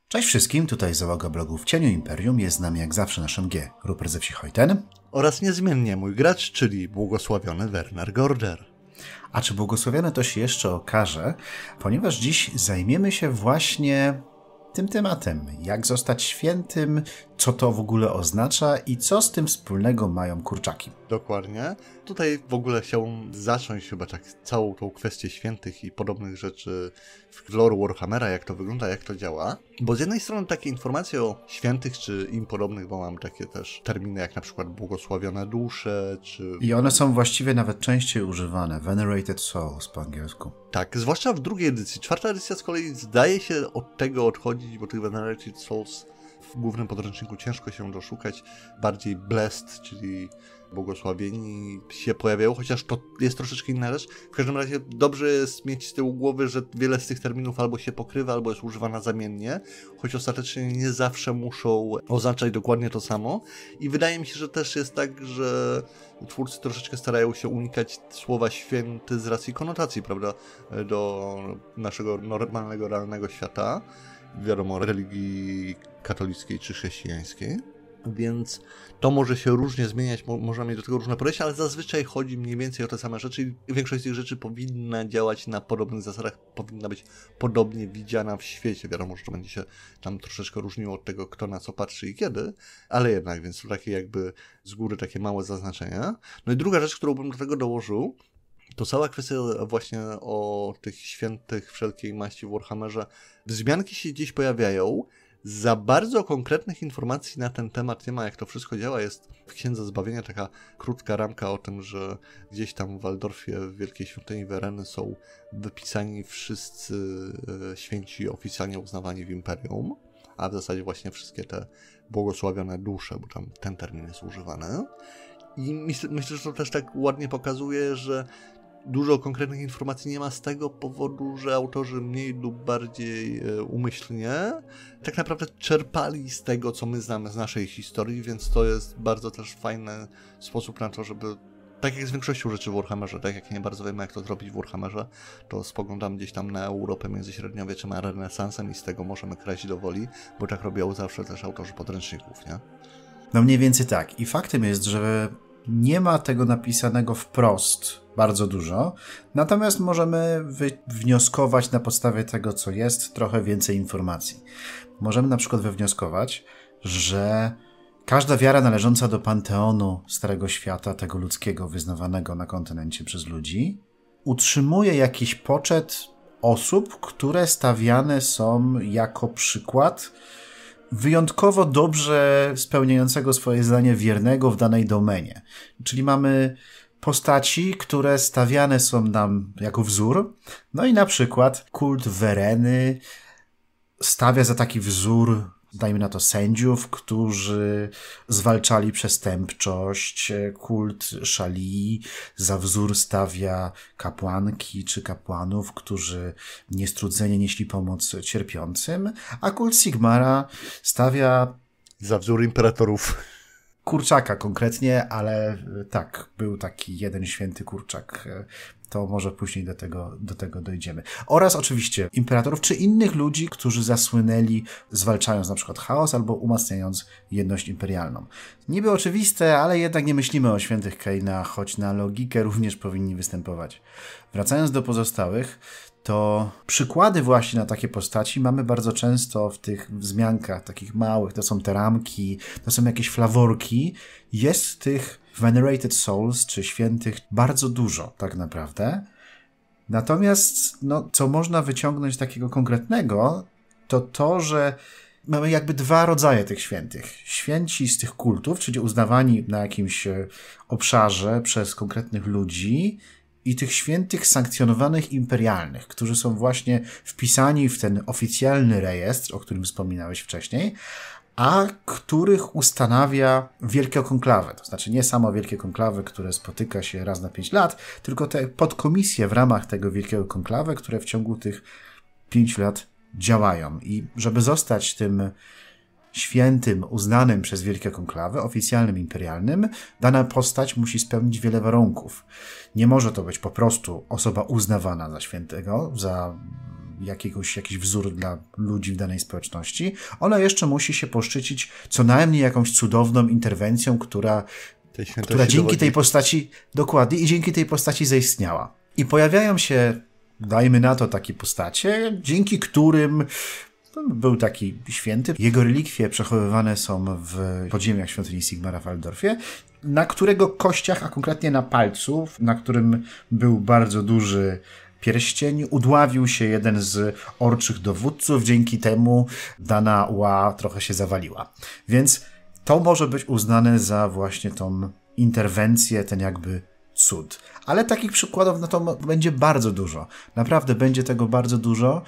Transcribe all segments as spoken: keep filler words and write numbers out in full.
Cześć wszystkim, tutaj załoga blogu W Cieniu Imperium, jest z nami jak zawsze nasz M G, Rupert ze wsi Hojten. Oraz niezmiennie mój gracz, czyli błogosławiony Werner Gorder. A czy błogosławiony to się jeszcze okaże, ponieważ dziś zajmiemy się właśnie tym tematem, jak zostać świętym, co to w ogóle oznacza i co z tym wspólnego mają kurczaki. Dokładnie. Tutaj w ogóle chciałbym zacząć chyba tak całą tą kwestię świętych i podobnych rzeczy w lore Warhammera, jak to wygląda, jak to działa. Bo z jednej strony takie informacje o świętych czy im podobnych, bo mam takie też terminy jak na przykład błogosławione dusze, czy... I one są właściwie nawet częściej używane, Venerated Souls po angielsku. Tak, zwłaszcza w drugiej edycji. Czwarta edycja z kolei zdaje się od tego odchodzić, bo tych Venerated Souls w głównym podręczniku ciężko się doszukać. Bardziej blessed, czyli błogosławieni się pojawiają, chociaż to jest troszeczkę inna rzecz. W każdym razie dobrze jest mieć z tyłu głowy, że wiele z tych terminów albo się pokrywa, albo jest używana zamiennie, choć ostatecznie nie zawsze muszą oznaczać dokładnie to samo. I wydaje mi się, że też jest tak, że twórcy troszeczkę starają się unikać słowa święty z racji konotacji, prawda, do naszego normalnego, realnego świata. Wiadomo, religii katolickiej czy chrześcijańskiej. Więc to może się różnie zmieniać, mo- można mieć do tego różne podejścia, ale zazwyczaj chodzi mniej więcej o te same rzeczy i większość z tych rzeczy powinna działać na podobnych zasadach, powinna być podobnie widziana w świecie. Wiadomo, że to będzie się tam troszeczkę różniło od tego, kto na co patrzy i kiedy, ale jednak, więc to takie jakby z góry takie małe zaznaczenia. No i druga rzecz, którą bym do tego dołożył, to cała kwestia właśnie o tych świętych wszelkiej maści w Warhammerze. Wzmianki się gdzieś pojawiają. Za bardzo konkretnych informacji na ten temat nie ma, jak to wszystko działa. Jest w Księdze Zbawienia taka krótka ramka o tym, że gdzieś tam w Waldorfie, w Wielkiej Świątyni Wereny są wypisani wszyscy święci oficjalnie uznawani w Imperium, a w zasadzie właśnie wszystkie te błogosławione dusze, bo tam ten termin jest używany. I myślę, myślę, że to też tak ładnie pokazuje, że dużo konkretnych informacji nie ma z tego powodu, że autorzy mniej lub bardziej umyślnie tak naprawdę czerpali z tego, co my znamy z naszej historii, więc to jest bardzo też fajny sposób na to, żeby, tak jak z większością rzeczy w Warhammerze, tak jak nie bardzo wiemy, jak to zrobić w Warhammerze, to spoglądam gdzieś tam na Europę międzyśredniowieczem a renesansem i z tego możemy kraść do woli, bo tak robią zawsze też autorzy podręczników, nie? No mniej więcej tak. I faktem jest, że nie ma tego napisanego wprost bardzo dużo, natomiast możemy wywnioskować na podstawie tego, co jest, trochę więcej informacji. Możemy na przykład wywnioskować, że każda wiara należąca do panteonu Starego Świata, tego ludzkiego, wyznawanego na kontynencie przez ludzi, utrzymuje jakiś poczet osób, które stawiane są jako przykład wyjątkowo dobrze spełniającego swoje zdanie wiernego w danej domenie. Czyli mamy postaci, które stawiane są nam jako wzór. No i na przykład kult Wereny stawia za taki wzór, dajmy na to, sędziów, którzy zwalczali przestępczość. Kult Szali za wzór stawia kapłanki czy kapłanów, którzy niestrudzenie nieśli pomoc cierpiącym, a kult Sigmara stawia za wzór imperatorów. Kurczaka konkretnie, ale tak, był taki jeden święty kurczak. To może później do tego, do tego dojdziemy. Oraz oczywiście imperatorów czy innych ludzi, którzy zasłynęli zwalczając na przykład chaos albo umacniając jedność imperialną. Niby oczywiste, ale jednak nie myślimy o świętych Kainach, choć na logikę również powinni występować. Wracając do pozostałych, to przykłady właśnie na takie postaci mamy bardzo często w tych wzmiankach takich małych. To są te ramki, to są jakieś flaworki. Jest tych Venerated Souls, czy świętych, bardzo dużo tak naprawdę. Natomiast no, co można wyciągnąć takiego konkretnego, to to, że mamy jakby dwa rodzaje tych świętych. Święci z tych kultów, czyli uznawani na jakimś obszarze przez konkretnych ludzi, i tych świętych sankcjonowanych imperialnych, którzy są właśnie wpisani w ten oficjalny rejestr, o którym wspominałeś wcześniej, a których ustanawia Wielkie Konklawy. To znaczy nie samo Wielkie Konklawy, które spotyka się raz na pięć lat, tylko te podkomisje w ramach tego Wielkiego Konklawy, które w ciągu tych pięciu lat działają. I żeby zostać tym świętym uznanym przez Wielkie Konklawy, oficjalnym, imperialnym, dana postać musi spełnić wiele warunków. Nie może to być po prostu osoba uznawana za świętego, za jakiegoś, jakiś wzór dla ludzi w danej społeczności, ona jeszcze musi się poszczycić co najmniej jakąś cudowną interwencją, która, która dzięki dowodzi. tej postaci, dokładnie, i dzięki tej postaci zaistniała. I pojawiają się, dajmy na to, takie postacie, dzięki którym był taki święty. Jego relikwie przechowywane są w podziemiach świątyni Sigmara w Waldorfie, na którego kościach, a konkretnie na palcu, na którym był bardzo duży pierścień, udławił się jeden z orczych dowódców. Dzięki temu dana ła trochę się zawaliła. Więc to może być uznane za właśnie tą interwencję, ten jakby cud. Ale takich przykładów no to będzie bardzo dużo. Naprawdę będzie tego bardzo dużo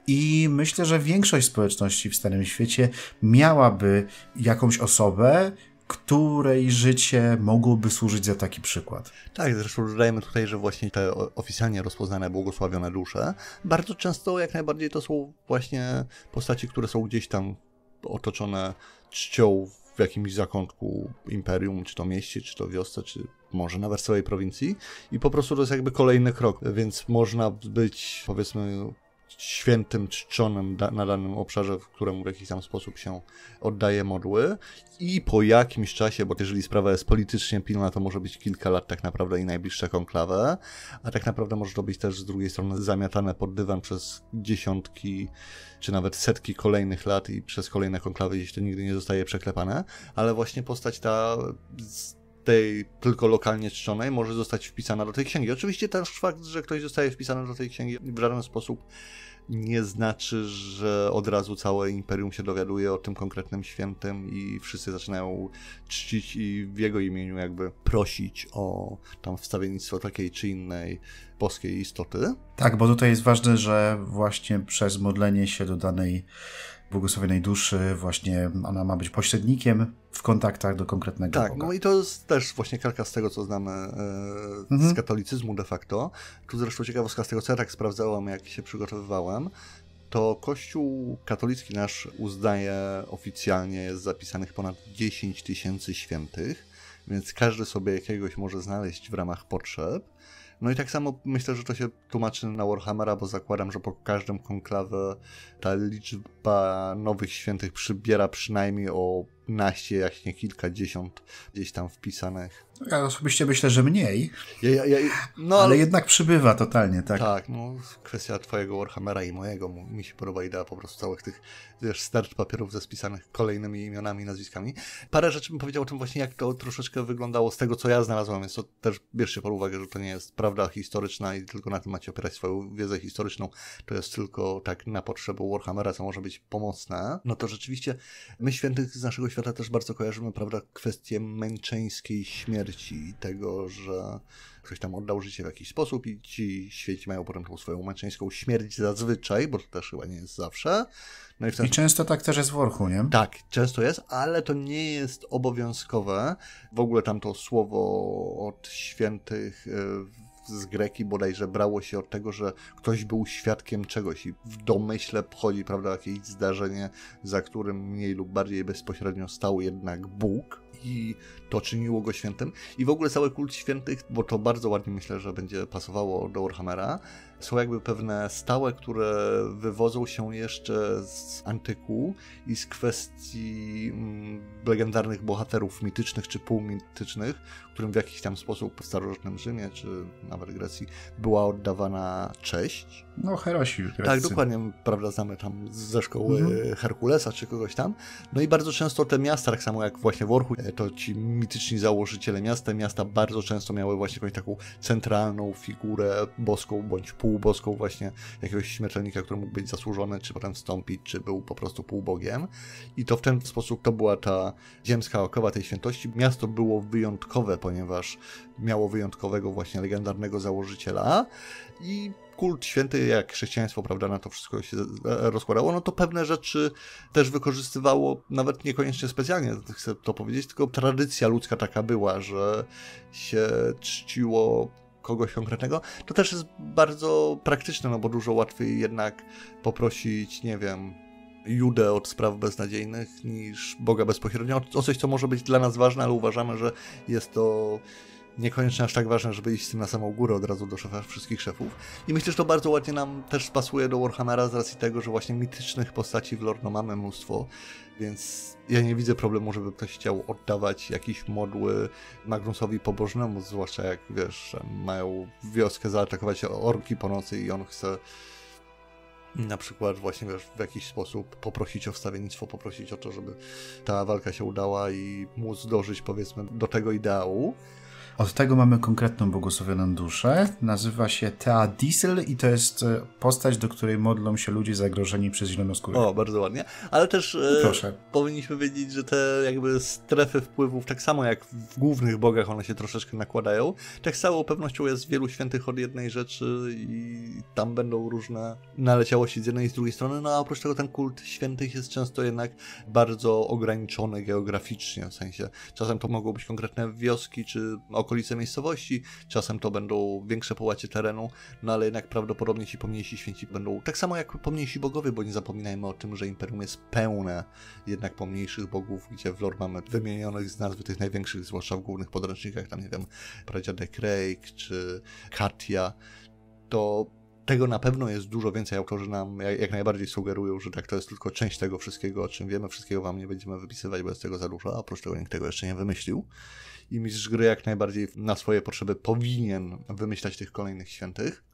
i myślę, że większość społeczności w Starym Świecie miałaby jakąś osobę, której życie mogłoby służyć za taki przykład. Tak, zresztą dodajemy tutaj, że właśnie te oficjalnie rozpoznane, błogosławione dusze bardzo często jak najbardziej to są właśnie postaci, które są gdzieś tam otoczone czcią w jakimś zakątku imperium, czy to mieście, czy to wiosce, czy może nawet całej prowincji i po prostu to jest jakby kolejny krok, więc można być, powiedzmy, świętym, czczonym da- na danym obszarze, w którym w jakiś tam sposób się oddaje modły i po jakimś czasie, bo jeżeli sprawa jest politycznie pilna, to może być kilka lat tak naprawdę i najbliższe konklawę, a tak naprawdę może to być też z drugiej strony zamiatane pod dywan przez dziesiątki czy nawet setki kolejnych lat i przez kolejne konklawy, jeśli to nigdy nie zostaje przeklepane, ale właśnie postać ta z tej tylko lokalnie czczonej może zostać wpisana do tej księgi. Oczywiście też fakt, że ktoś zostaje wpisany do tej księgi w żaden sposób nie znaczy, że od razu całe imperium się dowiaduje o tym konkretnym świętym i wszyscy zaczynają czcić i w jego imieniu jakby prosić o tam wstawiennictwo takiej czy innej boskiej istoty. Tak, bo tutaj jest ważne, że właśnie przez modlenie się do danej błogosławionej duszy właśnie ona ma być pośrednikiem w kontaktach do konkretnego tak, Boga. No i to jest też właśnie kalka z tego, co znamy e, mhm. z katolicyzmu de facto. Tu zresztą ciekawostka z tego, co ja tak sprawdzałem, jak się przygotowywałem, to Kościół katolicki nasz uznaje oficjalnie, jest zapisanych ponad dziesięć tysięcy świętych, więc każdy sobie jakiegoś może znaleźć w ramach potrzeb. No i tak samo myślę, że to się tłumaczy na Warhammera, bo zakładam, że po każdym konklawę ta liczba nowych świętych przybiera przynajmniej o naście, jak nie kilkadziesiąt gdzieś tam wpisanych. Ja osobiście myślę, że mniej, ja, ja, ja, no, ale, ale jednak przybywa totalnie, tak. Tak, no kwestia twojego Warhammera i mojego, mi się podoba idea po prostu całych tych, wiesz, stercz papierów ze spisanymi kolejnymi imionami i nazwiskami. Parę rzeczy bym powiedział o tym właśnie, jak to troszeczkę wyglądało z tego, co ja znalazłem, więc to też bierzcie pod uwagę, że to nie jest prawda historyczna i tylko na tym macie opierać swoją wiedzę historyczną, to jest tylko tak na potrzeby Warhammera, co może być pomocne. No to rzeczywiście my świętych z naszego świata też bardzo kojarzymy, prawda, kwestię męczeńskiej śmierci, tego, że ktoś tam oddał życie w jakiś sposób i ci święci mają potem tą swoją męczeńską śmierć zazwyczaj, bo to też chyba nie jest zawsze. No i, w ten... I często tak też jest w Orchu, nie? Tak, często jest, ale to nie jest obowiązkowe. W ogóle tam to słowo od świętych z greki bodajże brało się od tego, że ktoś był świadkiem czegoś i w domyśle wchodzi, prawda, jakieś zdarzenie, za którym mniej lub bardziej bezpośrednio stał jednak Bóg i to czyniło go świętym. I w ogóle cały kult świętych, bo to bardzo ładnie myślę, że będzie pasowało do Warhammera, są jakby pewne stałe, które wywodzą się jeszcze z antyku i z kwestii mm, legendarnych bohaterów mitycznych czy półmitycznych, którym w jakiś tam sposób w starożytnym Rzymie czy nawet Grecji była oddawana cześć. No, herosi greccy. Tak, dokładnie, prawda, znamy tam ze szkoły mhm. Herkulesa czy kogoś tam. No i bardzo często te miasta, tak samo jak właśnie w Orchu, to ci mityczni założyciele miasta, te miasta bardzo często miały właśnie jakąś taką centralną figurę boską bądź półboską właśnie jakiegoś śmiertelnika, który mógł być zasłużony, czy potem wstąpić, czy był po prostu półbogiem. I to w ten sposób to była ta ziemska okowa tej świętości. Miasto było wyjątkowe, ponieważ miało wyjątkowego właśnie legendarnego założyciela i kult święty, jak chrześcijaństwo, prawda, na to wszystko się rozkładało, no to pewne rzeczy też wykorzystywało, nawet niekoniecznie specjalnie, chcę to powiedzieć, tylko tradycja ludzka taka była, że się czciło kogoś konkretnego. To też jest bardzo praktyczne, no bo dużo łatwiej jednak poprosić, nie wiem, Judę od spraw beznadziejnych niż Boga bezpośrednio o coś, co może być dla nas ważne, ale uważamy, że jest to niekoniecznie aż tak ważne, żeby iść z tym na samą górę od razu do szefa wszystkich szefów. I myślę, że to bardzo ładnie nam też pasuje do Warhammera z racji tego, że właśnie mitycznych postaci w lore no mamy mnóstwo, więc ja nie widzę problemu, żeby ktoś chciał oddawać jakieś modły Magnusowi Pobożnemu, zwłaszcza jak, wiesz, mają wioskę zaatakować orki po nocy i on chce na przykład właśnie, wiesz, w jakiś sposób poprosić o wstawiennictwo, poprosić o to, żeby ta walka się udała i móc dążyć, powiedzmy, do tego ideału. Od tego mamy konkretną błogosławioną duszę. Nazywa się Thea Diesel i to jest postać, do której modlą się ludzie zagrożeni przez zielonoskórych. O, bardzo ładnie. Ale też Proszę. e, powinniśmy wiedzieć, że te jakby strefy wpływów, tak samo jak w głównych bogach one się troszeczkę nakładają, tak z całą pewnością jest wielu świętych od jednej rzeczy i tam będą różne naleciałości z jednej i z drugiej strony, no a oprócz tego ten kult świętych jest często jednak bardzo ograniczony geograficznie, w sensie czasem to mogą być konkretne wioski czy okolice miejscowości, czasem to będą większe połacie terenu, no ale jednak prawdopodobnie ci pomniejsi święci będą tak samo jak pomniejsi bogowie, bo nie zapominajmy o tym, że Imperium jest pełne jednak pomniejszych bogów, gdzie w lore mamy wymienionych z nazwy tych największych, zwłaszcza w głównych podręcznikach, tam nie wiem, pradziadek Rake czy Katia, to tego na pewno jest dużo więcej. Autorzy nam jak najbardziej sugerują, że tak to jest tylko część tego wszystkiego, o czym wiemy. Wszystkiego wam nie będziemy wypisywać, bo jest tego za dużo, a oprócz tego nikt tego jeszcze nie wymyślił. I mistrz gry jak najbardziej na swoje potrzeby powinien wymyślać tych kolejnych świętych.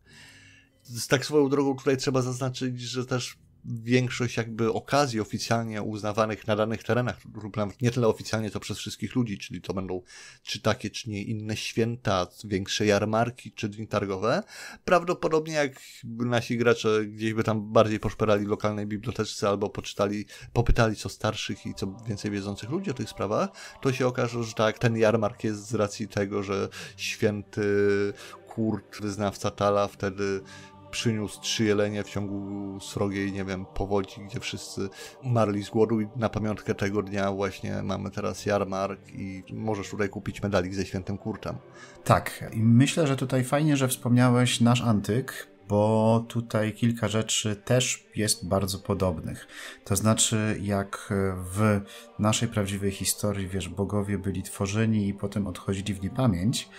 Z tak swoją drogą tutaj trzeba zaznaczyć, że też większość jakby okazji oficjalnie uznawanych na danych terenach, lub nawet nie tyle oficjalnie, to przez wszystkich ludzi, czyli to będą czy takie, czy nie inne święta, większe jarmarki, czy dni targowe. Prawdopodobnie jak nasi gracze gdzieś by tam bardziej poszperali w lokalnej biblioteczce albo poczytali, popytali co starszych i co więcej wiedzących ludzi o tych sprawach, to się okaże, że tak, ten jarmark jest z racji tego, że święty Kurt, wyznawca Tala, wtedy przyniósł trzy jelenie w ciągu srogiej, nie wiem, powodzi, gdzie wszyscy umarli z głodu i na pamiątkę tego dnia właśnie mamy teraz jarmark i możesz tutaj kupić medalik ze świętym Kurtem. Tak, i myślę, że tutaj fajnie, że wspomniałeś nasz antyk, bo tutaj kilka rzeczy też jest bardzo podobnych. To znaczy, jak w naszej prawdziwej historii, wiesz, bogowie byli tworzeni i potem odchodzili w niepamięć,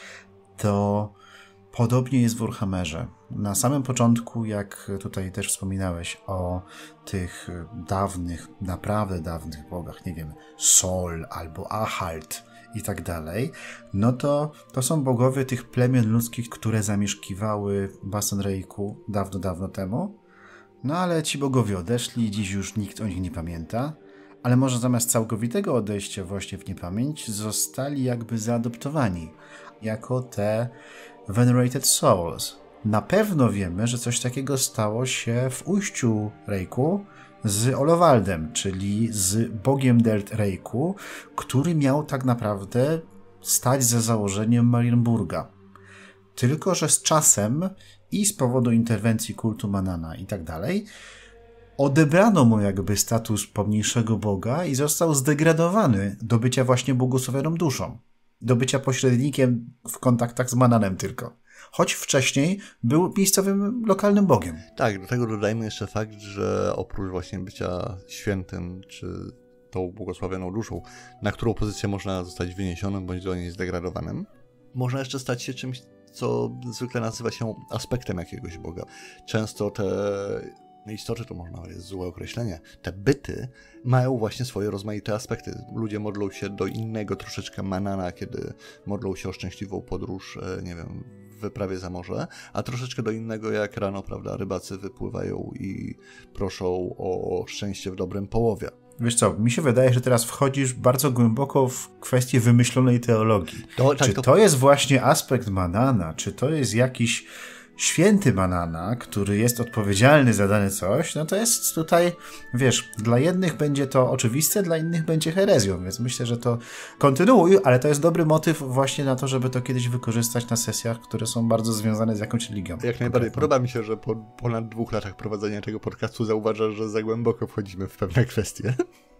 to podobnie jest w Warhammerze. Na samym początku, jak tutaj też wspominałeś o tych dawnych, naprawdę dawnych bogach, nie wiem, Sol albo Ahalt i tak dalej, no to to są bogowie tych plemion ludzkich, które zamieszkiwały Basen Reiku dawno, dawno temu. No ale ci bogowie odeszli, dziś już nikt o nich nie pamięta, ale może zamiast całkowitego odejścia właśnie w niepamięć zostali jakby zaadoptowani jako te Venerated Souls. Na pewno wiemy, że coś takiego stało się w ujściu Reiku z Olowaldem, czyli z bogiem Delt Reiku, który miał tak naprawdę stać za założeniem Marienburga. Tylko że z czasem i z powodu interwencji kultu Manana i tak dalej, odebrano mu jakby status pomniejszego boga i został zdegradowany do bycia właśnie błogosławioną duszą. Do bycia pośrednikiem w kontaktach z Mananem tylko. Choć wcześniej był miejscowym, lokalnym bogiem. Tak, do tego dodajmy jeszcze fakt, że oprócz właśnie bycia świętym, czy tą błogosławioną duszą, na którą pozycję można zostać wyniesionym, bądź do niej zdegradowanym, można jeszcze stać się czymś, co zwykle nazywa się aspektem jakiegoś boga. Często te istoty, to można, jest złe określenie, te byty mają właśnie swoje rozmaite aspekty. Ludzie modlą się do innego troszeczkę Manana, kiedy modlą się o szczęśliwą podróż, nie wiem, w wyprawie za morze, a troszeczkę do innego, jak rano, prawda, rybacy wypływają i proszą o szczęście w dobrym połowie. Wiesz co, mi się wydaje, że teraz wchodzisz bardzo głęboko w kwestię wymyślonej teologii. To, tak, czy to... to jest właśnie aspekt Manana, czy to jest jakiś święty Manana, który jest odpowiedzialny za dane coś, no to jest tutaj, wiesz, dla jednych będzie to oczywiste, dla innych będzie herezją, więc myślę, że to kontynuuj, ale to jest dobry motyw właśnie na to, żeby to kiedyś wykorzystać na sesjach, które są bardzo związane z jakąś religią. Jak najbardziej. Podoba mi się, że po ponad dwóch latach prowadzenia tego podcastu zauważasz, że za głęboko wchodzimy w pewne kwestie.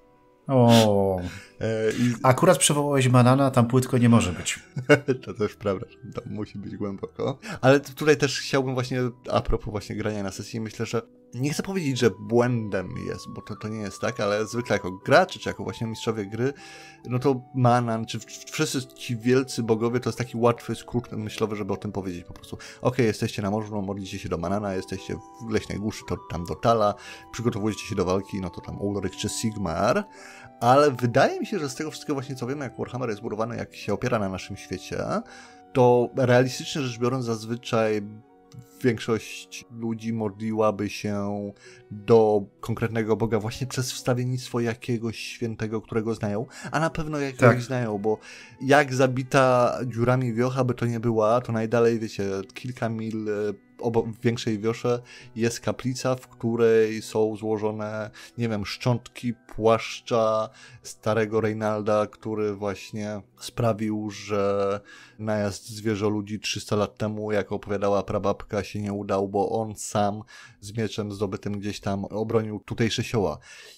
O, I... Akurat przywołałeś Manana, tam płytko nie może być. To też prawda, to musi być głęboko. Ale tutaj też chciałbym właśnie, a propos właśnie grania na sesji, myślę, że nie chcę powiedzieć, że błędem jest, bo to, to nie jest tak, ale zwykle jako gracze, czy jako właśnie mistrzowie gry, no to Mannan, czy wszyscy ci wielcy bogowie, to jest taki łatwy skrót myślowy, żeby o tym powiedzieć po prostu. Okej, okay, jesteście na morzu, modlicie się do Mannana, jesteście w leśnej głuszy, to tam do Tala, przygotowujecie się do walki, no to tam Ulrich czy Sigmar, ale wydaje mi się, że z tego wszystkiego właśnie co wiemy, jak Warhammer jest budowany, jak się opiera na naszym świecie, to realistycznie rzecz biorąc zazwyczaj większość ludzi modliłaby się do konkretnego Boga właśnie przez wstawiennictwo jakiegoś świętego, którego znają, a na pewno jakiegoś tak. znają, bo jak zabita dziurami wiocha by to nie była, to najdalej, wiecie, kilka mil obok większej wiosze jest kaplica, w której są złożone, nie wiem, szczątki płaszcza starego Reynalda, który właśnie sprawił, że najazd zwierzoludzi trzysta lat temu, jak opowiadała prababka, się nie udał, bo on sam z mieczem zdobytym gdzieś tam obronił tutejsze sioła.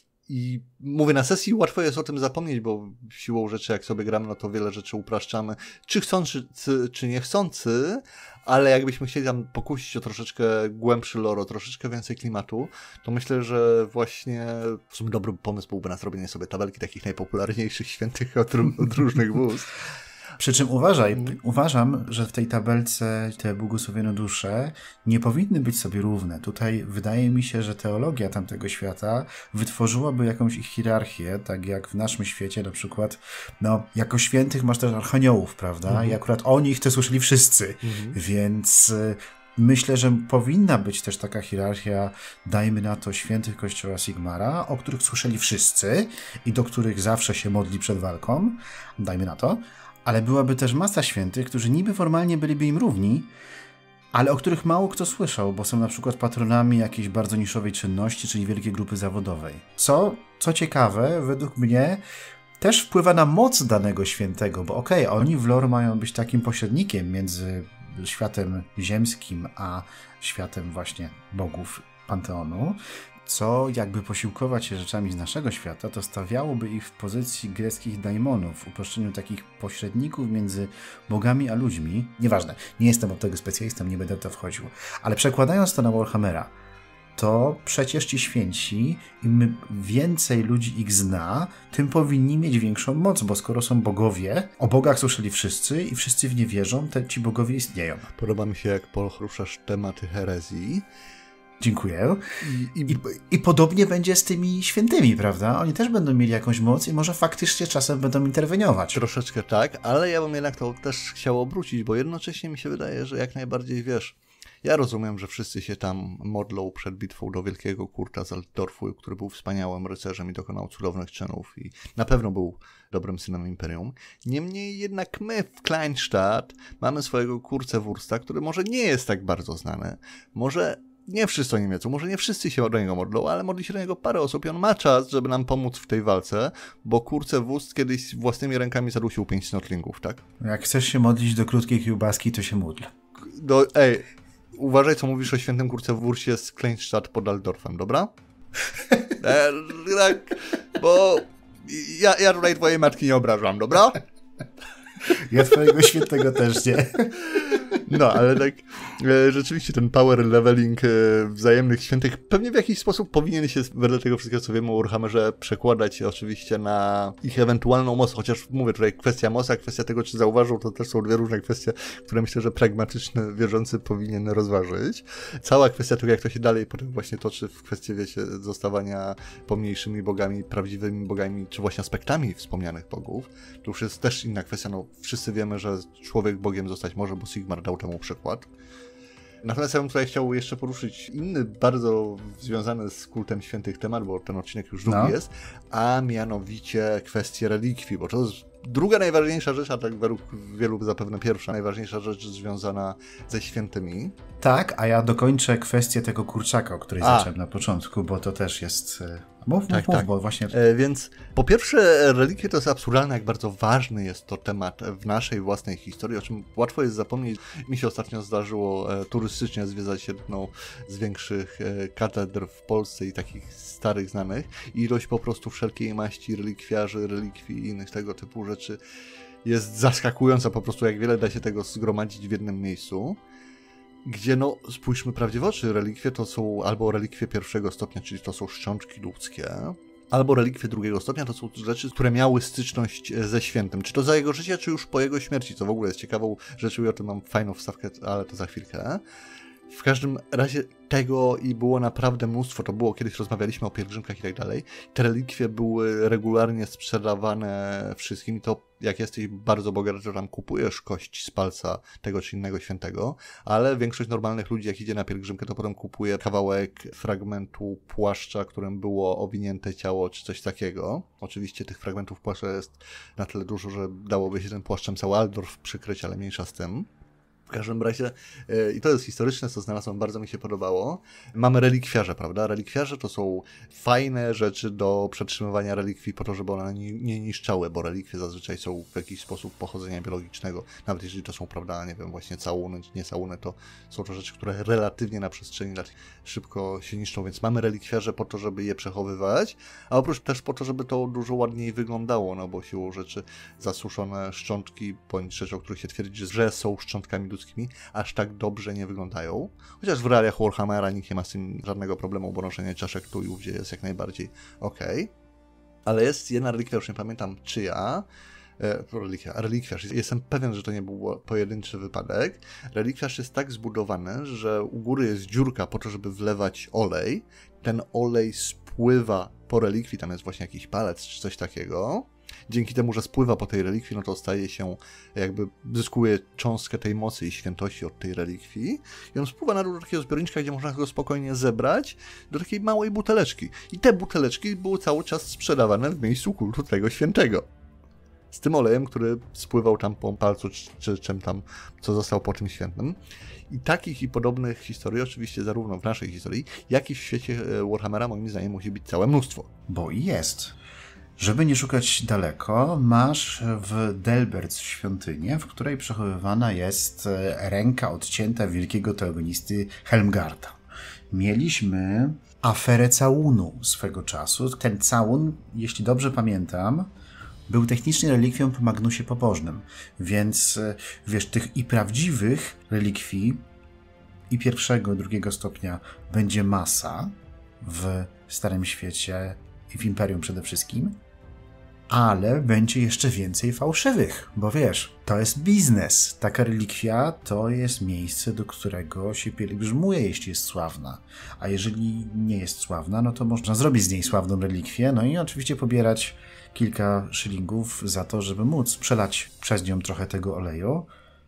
I mówię, na sesji łatwo jest o tym zapomnieć, bo siłą rzeczy, jak sobie gramy, no to wiele rzeczy upraszczamy, czy chcący, czy niechcący, ale jakbyśmy chcieli tam pokusić o troszeczkę głębszy lore, o troszeczkę więcej klimatu, to myślę, że właśnie w sumie dobry pomysł byłby na zrobienie sobie tabelki takich najpopularniejszych świętych od, od różnych wóz. Przy czym uważaj, mm. uważam, że w tej tabelce te błogosławione dusze nie powinny być sobie równe. Tutaj wydaje mi się, że teologia tamtego świata wytworzyłaby jakąś ich hierarchię, tak jak w naszym świecie na przykład, no, jako świętych masz też archaniołów, prawda? Mm. I akurat o nich to słyszeli wszyscy, mm. więc myślę, że powinna być też taka hierarchia, dajmy na to, świętych kościoła Sigmara, o których słyszeli wszyscy i do których zawsze się modli przed walką, dajmy na to. Ale byłaby też masa świętych, którzy niby formalnie byliby im równi, ale o których mało kto słyszał, bo są na przykład patronami jakiejś bardzo niszowej czynności, czyli wielkiej grupy zawodowej. Co, co ciekawe, według mnie też wpływa na moc danego świętego, bo okej, okay, oni w lore mają być takim pośrednikiem między światem ziemskim a światem właśnie bogów Panteonu, co jakby posiłkować się rzeczami z naszego świata, to stawiałoby ich w pozycji greckich daimonów, w uproszczeniu takich pośredników między bogami a ludźmi. Nieważne, nie jestem od tego specjalistą, nie będę w to wchodził. Ale przekładając to na Warhammera, to przecież ci święci, im więcej ludzi ich zna, tym powinni mieć większą moc, bo skoro są bogowie, o bogach słyszeli wszyscy i wszyscy w nie wierzą, to ci bogowie istnieją. Podoba mi się, jak poruszasz tematy herezji. Dziękuję. I, i, I podobnie będzie z tymi świętymi, prawda? Oni też będą mieli jakąś moc i może faktycznie czasem będą interweniować. Troszeczkę tak, ale ja bym jednak to też chciał obrócić, bo jednocześnie mi się wydaje, że jak najbardziej, wiesz, ja rozumiem, że wszyscy się tam modlą przed bitwą do wielkiego Kurta z Altdorfu, który był wspaniałym rycerzem i dokonał cudownych czynów i na pewno był dobrym synem Imperium. Niemniej jednak my w Kleinstadt mamy swojego Kurcewursta, który może nie jest tak bardzo znany, może nie wszyscy o nim wiedzą, może nie wszyscy się do niego modlą, ale modli się do niego parę osób i on ma czas, żeby nam pomóc w tej walce, bo Kurcewurst kiedyś własnymi rękami zadusił pięć snotlingów, tak? Jak chcesz się modlić do krótkiej kiełbaski, to się módl. Do, ej, uważaj, co mówisz o świętym Kurcewurstie z Kleinstadt pod Altdorfem, dobra? e, tak, bo ja, ja tutaj twojej matki nie obrażam, dobra? Ja twojego świętego też nie. No, ale tak e, rzeczywiście ten power leveling e, wzajemnych świętych pewnie w jakiś sposób powinien się, wedle tego wszystkiego, co wiemy o Warhammerze, przekładać oczywiście na ich ewentualną moc, chociaż mówię tutaj kwestia mocy, a kwestia tego, czy zauważył, to też są dwie różne kwestie, które myślę, że pragmatyczny wierzący powinien rozważyć. Cała kwestia tego, jak to się dalej potem właśnie toczy w kwestii, wiecie, zostawania pomniejszymi bogami, prawdziwymi bogami, czy właśnie aspektami wspomnianych bogów, to już jest też inna kwestia. No, wszyscy wiemy, że człowiek Bogiem zostać może, bo Sigmar dał temu przykład. Natomiast ja bym tutaj chciał jeszcze poruszyć inny, bardzo związany z kultem świętych temat, bo ten odcinek już długi no. jest, a mianowicie kwestię relikwii, bo to jest druga najważniejsza rzecz, a tak według wielu zapewne pierwsza najważniejsza rzecz związana ze świętymi. Tak, a ja dokończę kwestię tego kurczaka, o której a. zacząłem na początku, bo to też jest... Mów, tak, mów, tak. Bo właśnie... E, więc po pierwsze, religie to jest absurdalne, jak bardzo ważny jest to temat w naszej własnej historii, o czym łatwo jest zapomnieć. Mi się ostatnio zdarzyło e, turystycznie zwiedzać jedną z większych e, katedr w Polsce i takich starych, znanych. I ilość po prostu wszelkiej maści relikwiarzy, relikwii i innych tego typu rzeczy jest zaskakująca po prostu, jak wiele da się tego zgromadzić w jednym miejscu. gdzie no, spójrzmy prawdzie w oczy, relikwie to są albo relikwie pierwszego stopnia, czyli to są szczątki ludzkie, albo relikwie drugiego stopnia to są rzeczy, które miały styczność ze świętym. Czy to za jego życia, czy już po jego śmierci, co w ogóle jest ciekawą rzeczą i o tym mam fajną wstawkę, ale to za chwilkę. W każdym razie tego i było naprawdę mnóstwo. To było, kiedyś rozmawialiśmy o pielgrzymkach i tak dalej. Te relikwie były regularnie sprzedawane wszystkim i to jak jesteś bardzo bogaty, to tam kupujesz kość z palca tego czy innego świętego, ale większość normalnych ludzi, jak idzie na pielgrzymkę, to potem kupuje kawałek fragmentu płaszcza, którym było owinięte ciało, czy coś takiego. Oczywiście tych fragmentów płaszcza jest na tyle dużo, że dałoby się tym płaszczem cały Altdorf przykryć, ale mniejsza z tym. W każdym razie, yy, i to jest historyczne, co znalazłem, bardzo mi się podobało. Mamy relikwiarze, prawda? Relikwiarze to są fajne rzeczy do przetrzymywania relikwii po to, żeby one nie, nie niszczały, bo relikwie zazwyczaj są w jakiś sposób pochodzenia biologicznego. Nawet jeżeli to są, prawda, nie wiem, właśnie całuny, czy nie całuny, to są to rzeczy, które relatywnie na przestrzeni lat szybko się niszczą, więc mamy relikwiarze po to, żeby je przechowywać, a oprócz też po to, żeby to dużo ładniej wyglądało, no bo siłą rzeczy zasuszone szczątki, bądź rzeczy, o których się twierdzi, że są szczątkami ludzkimi, aż tak dobrze nie wyglądają. Chociaż w realiach Warhammera nikt nie ma z tym żadnego problemu, bo noszenie czaszek tu i ówdzie jest jak najbardziej okej. Okay. Ale jest jedna relikwia, już nie pamiętam czyja, e, relikwia, relikwiarz. Jestem pewien, że to nie był pojedynczy wypadek. Relikwiarz jest tak zbudowany, że u góry jest dziurka po to, żeby wlewać olej. Ten olej spływa po relikwii, tam jest właśnie jakiś palec czy coś takiego. Dzięki temu, że spływa po tej relikwii, no to staje się, jakby zyskuje cząstkę tej mocy i świętości od tej relikwii i on spływa na dół do takiego zbiorniczka, gdzie można go spokojnie zebrać do takiej małej buteleczki. I te buteleczki były cały czas sprzedawane w miejscu kultu tego świętego. Z tym olejem, który spływał tam po palcu, czy, czy czym tam, co zostało po tym świętym. I takich i podobnych historii, oczywiście zarówno w naszej historii, jak i w świecie Warhammera, moim zdaniem, musi być całe mnóstwo. Bo i jest. Żeby nie szukać daleko, masz w Delberts świątynię, w której przechowywana jest ręka odcięta wielkiego teogonisty Helmgarda. Mieliśmy aferę całunu swego czasu. Ten całun, jeśli dobrze pamiętam, był technicznie relikwią po Magnusie Pobożnym, więc wiesz, tych i prawdziwych relikwii i pierwszego, drugiego stopnia będzie masa w Starym Świecie i w Imperium przede wszystkim, ale będzie jeszcze więcej fałszywych, bo wiesz, to jest biznes. Taka relikwia to jest miejsce, do którego się pielgrzymuje, jeśli jest sławna. A jeżeli nie jest sławna, no to można zrobić z niej sławną relikwię, no i oczywiście pobierać kilka szylingów za to, żeby móc przelać przez nią trochę tego oleju,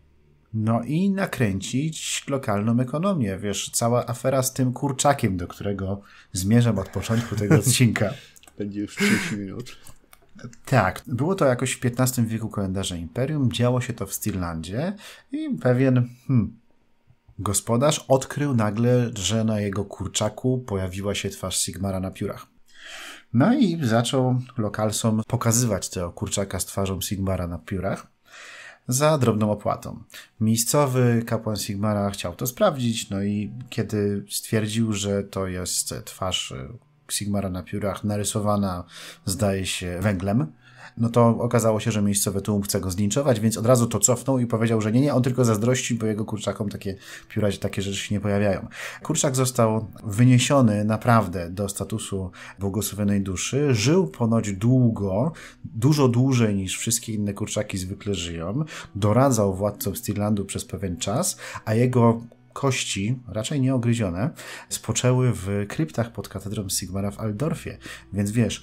no i nakręcić lokalną ekonomię. Wiesz, cała afera z tym kurczakiem, do którego zmierzam od początku tego odcinka. Będzie już trzydzieści minut. Tak, było to jakoś w piętnastym wieku kalendarza Imperium, działo się to w Stirlandzie i pewien hmm, gospodarz odkrył nagle, że na jego kurczaku pojawiła się twarz Sigmara na piórach. No i zaczął lokalsom pokazywać tego kurczaka z twarzą Sigmara na piórach za drobną opłatą. Miejscowy kapłan Sigmara chciał to sprawdzić, no i kiedy stwierdził, że to jest twarz Sigmara na piórach narysowana, zdaje się, węglem, no to okazało się, że miejscowy tłum chce go zlinczować, więc od razu to cofnął i powiedział, że nie, nie, on tylko zazdrości, bo jego kurczakom takie pióra, takie rzeczy się nie pojawiają. Kurczak został wyniesiony naprawdę do statusu błogosławionej duszy, żył ponoć długo, dużo dłużej niż wszystkie inne kurczaki zwykle żyją, doradzał władcom Stirlandu przez pewien czas, a jego kości, raczej nieogryzione, spoczęły w kryptach pod katedrą Sigmara w Altdorfie. Więc wiesz,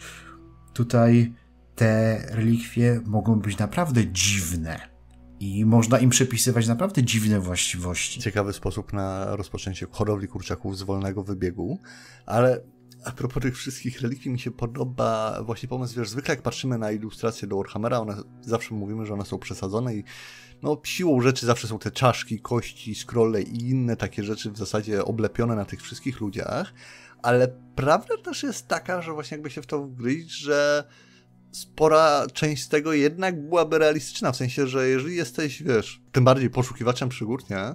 tutaj te relikwie mogą być naprawdę dziwne i można im przypisywać naprawdę dziwne właściwości. Ciekawy sposób na rozpoczęcie hodowli kurczaków z wolnego wybiegu, ale a propos tych wszystkich relikwii mi się podoba właśnie pomysł, wiesz, zwykle jak patrzymy na ilustracje do Warhammera, one zawsze mówimy, że one są przesadzone i no siłą rzeczy zawsze są te czaszki, kości, scrolle i inne takie rzeczy w zasadzie oblepione na tych wszystkich ludziach, ale prawda też jest taka, że właśnie jakby się w to wgryźć, że spora część z tego jednak byłaby realistyczna, w sensie, że jeżeli jesteś, wiesz, tym bardziej poszukiwaczem przygód, nie?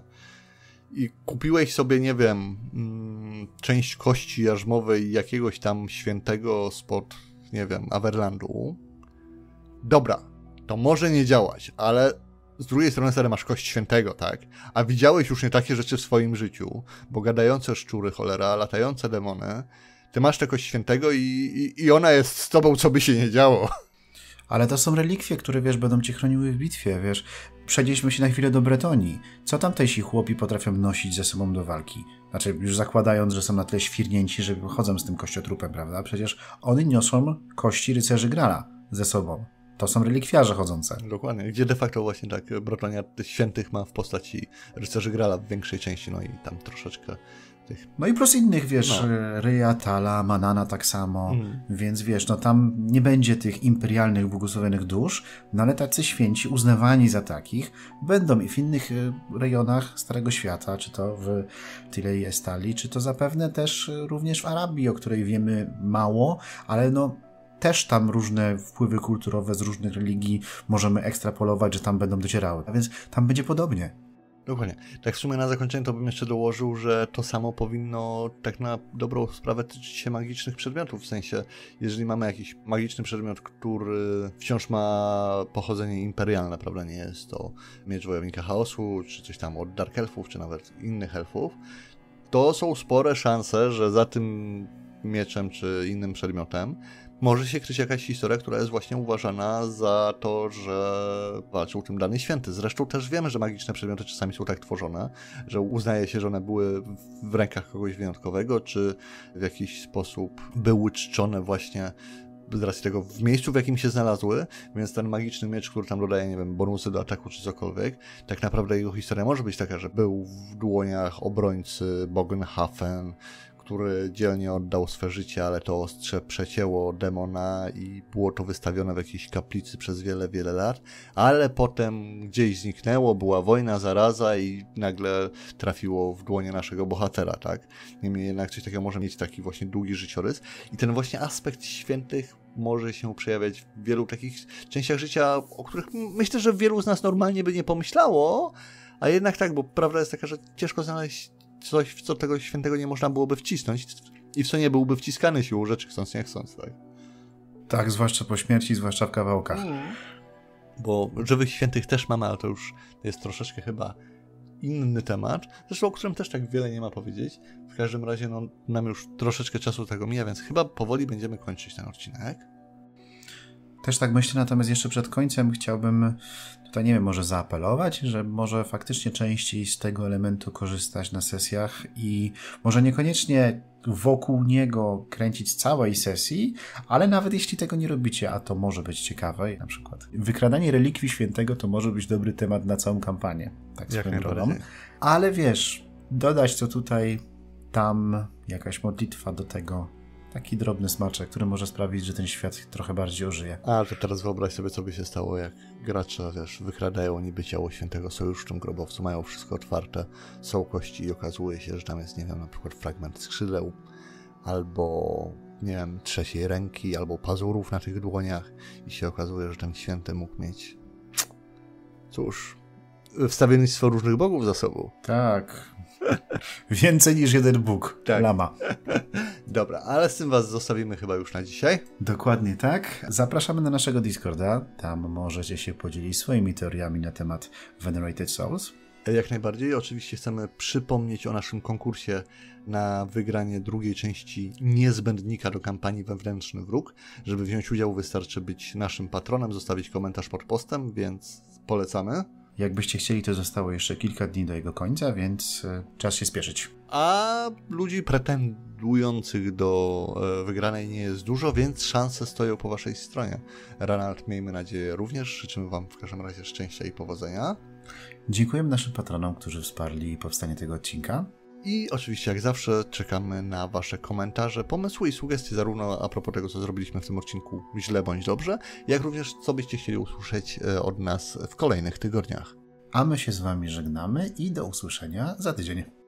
I kupiłeś sobie, nie wiem, mm, część kości jarzmowej jakiegoś tam świętego spod, nie wiem, Averlandu. Dobra, to może nie działać, ale z drugiej strony stary masz kość świętego, tak? A widziałeś już nie takie rzeczy w swoim życiu, bo gadające szczury, cholera, latające demony, ty masz tę kość świętego i, i, i ona jest z tobą, co by się nie działo. Ale to są relikwie, które, wiesz, będą cię chroniły w bitwie, wiesz. Przenieśmy się na chwilę do Bretonii. Co tamtejsi chłopi potrafią nosić ze sobą do walki? Znaczy, już zakładając, że są na tyle świrnięci, że chodzą z tym kościotrupem, prawda? Przecież oni niosą kości rycerzy Grala ze sobą. To są relikwiarze chodzące. Dokładnie, gdzie de facto właśnie tak Bretonia świętych ma w postaci rycerzy Grala w większej części, no i tam troszeczkę tych... No i plus innych, wiesz, no. Ryja, Tala, Manana tak samo, mm. więc wiesz, no tam nie będzie tych imperialnych, błogosławionych dusz, no ale tacy święci, uznawani za takich, będą i w innych rejonach Starego Świata, czy to w Tilei Estali, czy to zapewne też również w Arabii, o której wiemy mało, ale no też tam różne wpływy kulturowe z różnych religii możemy ekstrapolować, że tam będą docierały. A więc tam będzie podobnie. Dokładnie. Tak w sumie na zakończenie to bym jeszcze dołożył, że to samo powinno tak na dobrą sprawę tyczyć się magicznych przedmiotów. W sensie, jeżeli mamy jakiś magiczny przedmiot, który wciąż ma pochodzenie imperialne, prawda, nie jest to miecz wojownika chaosu, czy coś tam od Dark Elfów, czy nawet innych elfów, to są spore szanse, że za tym mieczem, czy innym przedmiotem może się kryć jakaś historia, która jest właśnie uważana za to, że walczył tym dany święty. Zresztą też wiemy, że magiczne przedmioty czasami są tak tworzone, że uznaje się, że one były w rękach kogoś wyjątkowego, czy w jakiś sposób były czczone właśnie z racji tego w miejscu, w jakim się znalazły, więc ten magiczny miecz, który tam dodaje, nie wiem, bonusy do ataku czy cokolwiek, tak naprawdę jego historia może być taka, że był w dłoniach obrońcy Bogenhafen, który dzielnie oddał swe życie, ale to ostrze przecięło demona i było to wystawione w jakiejś kaplicy przez wiele, wiele lat, ale potem gdzieś zniknęło, była wojna, zaraza i nagle trafiło w dłonie naszego bohatera, tak? Niemniej jednak coś takiego może mieć taki właśnie długi życiorys i ten właśnie aspekt świętych może się przejawiać w wielu takich częściach życia, o których myślę, że wielu z nas normalnie by nie pomyślało, a jednak tak, bo prawda jest taka, że ciężko znaleźć coś, w co tego świętego nie można byłoby wcisnąć i w co nie byłby wciskany siłą rzeczy, chcąc nie chcąc, tak? Tak, zwłaszcza po śmierci, zwłaszcza w kawałkach. Mm. Bo żywych świętych też mamy, ale to już jest troszeczkę chyba inny temat, zresztą o którym też tak wiele nie ma powiedzieć. W każdym razie no, nam już troszeczkę czasu tego mija, więc chyba powoli będziemy kończyć ten odcinek. Też tak myślę, natomiast jeszcze przed końcem chciałbym tutaj, nie wiem, może zaapelować, że może faktycznie częściej z tego elementu korzystać na sesjach i może niekoniecznie wokół niego kręcić całej sesji, ale nawet jeśli tego nie robicie, a to może być ciekawe, na przykład wykradanie relikwii świętego to może być dobry temat na całą kampanię, tak swoją drogą. Ale wiesz, dodać to tutaj, tam jakaś modlitwa do tego, taki drobny smaczek, który może sprawić, że ten świat trochę bardziej ożyje. A, to teraz wyobraź sobie, co by się stało, jak gracze, wiesz, wykradają niby ciało świętego sojuszu w tym grobowcu, mają wszystko otwarte, są kości i okazuje się, że tam jest, nie wiem, na przykład fragment skrzydeł, albo, nie wiem, trzeciej ręki, albo pazurów na tych dłoniach i się okazuje, że ten święty mógł mieć, cóż, wstawiennictwo różnych bogów za sobą. Tak. Więcej niż jeden Bóg. Tak. Lama. Dobra, ale z tym was zostawimy chyba już na dzisiaj. Dokładnie tak. Zapraszamy na naszego Discorda. Tam możecie się podzielić swoimi teoriami na temat Venerated Souls. Jak najbardziej. Oczywiście chcemy przypomnieć o naszym konkursie na wygranie drugiej części niezbędnika do kampanii Wewnętrzny Wróg. Żeby wziąć udział, wystarczy być naszym patronem, zostawić komentarz pod postem, więc polecamy. Jakbyście chcieli, to zostało jeszcze kilka dni do jego końca, więc czas się spieszyć. A ludzi pretendujących do wygranej nie jest dużo, więc szanse stoją po waszej stronie. Ranald, miejmy nadzieję, również. Życzymy wam w każdym razie szczęścia i powodzenia. Dziękujemy naszym patronom, którzy wsparli powstanie tego odcinka. I oczywiście, jak zawsze, czekamy na wasze komentarze, pomysły i sugestie, zarówno a propos tego, co zrobiliśmy w tym odcinku źle bądź dobrze, jak również co byście chcieli usłyszeć od nas w kolejnych tygodniach. A my się z wami żegnamy i do usłyszenia za tydzień.